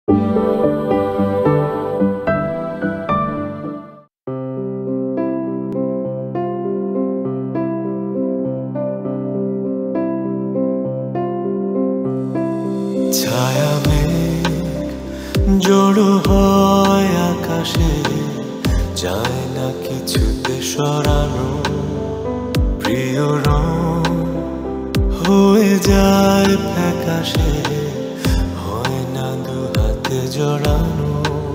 ছায়া মেঘ জড়ো হয় আকাশে, যায় না কিছুতে সরানো। প্রিয় রং হয়ে যায় ফ্যাকাশে, হয় না দু হাতে জড়ানো।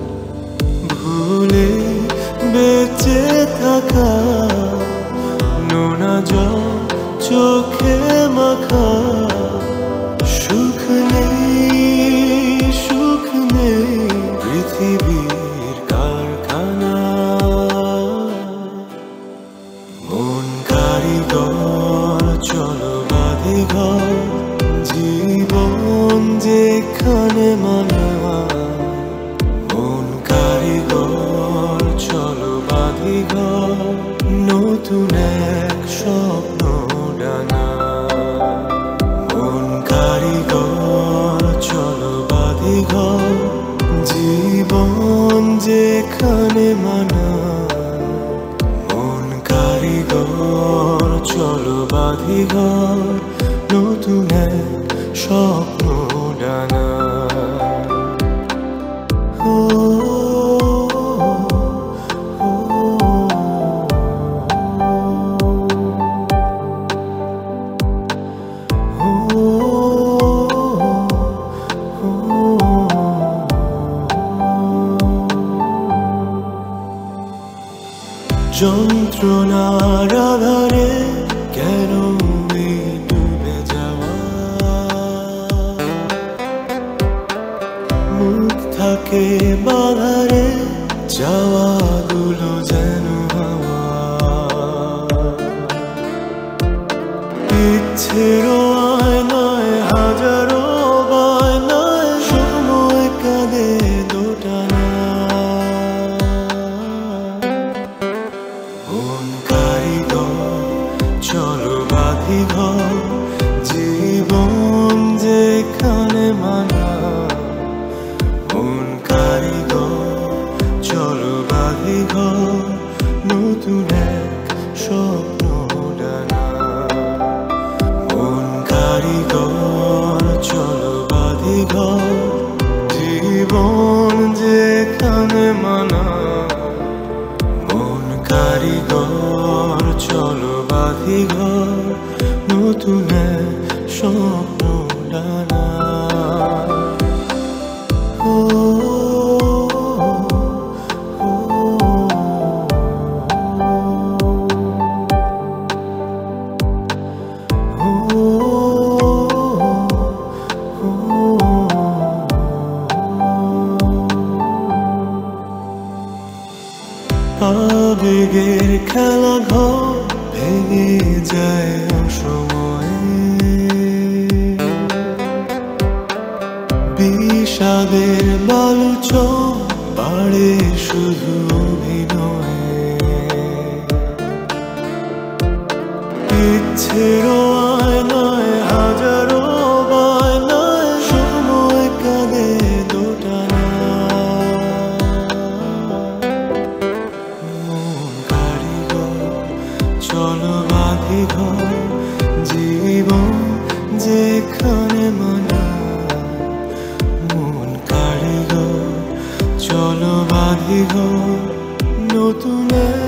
ভুলে বেঁচে থাকা নোনা জল চোখে মাখা, সুখ নেই পৃথিবীর কারখানা। মন কারিগর চলো বাঁধি ঘর, জীবন যেখানে মানা। মন কারিগর চলো বাঁধি ঘর, নতুন এক স্বপ্ন ডানা। মন কারিগর চলো বাঁধি ঘর, জীবন যেখানে মানা। মন কারিগর চলো বাঁধি ঘর, নতুন এক স্বপ্ন ডানা। যন্ত্রণার আধারে কেন ডুবে যাওয়া, মুখ থাকে বাধারে যাওয়াগুলো যেন হাওয়া। ইচ্ছের আয়নায় হাজারো বায়নায় সময় কাঁদে দোটানা। মন কারিগর চলো বাঁধি ঘর, জীবন যেখানে মানা। মন কারিগর চলো বাঁধি ঘর, নতুন এক স্বপ্ন ডানা। মন কারিগর চলো বাঁধি ঘর, জীবন যেখানে মানা। মন কারিগর চলো বাঁধি ঘর, নতুন এক স্বপ্ন ডানা। আবেগের খেলা ঘর ভেঙে যায় অসময়ে, বিষাদের বালুচ বাড়ে শুধু অভিনয়ে। ইচ্ছের আয়নায় হাজারো বায়নায় সময় কাঁদে দোটানা। চলো বাঁধি ঘর, জীবন যেখানে মানা। মন কারিগর চলো বাঁধি ঘর, নতুন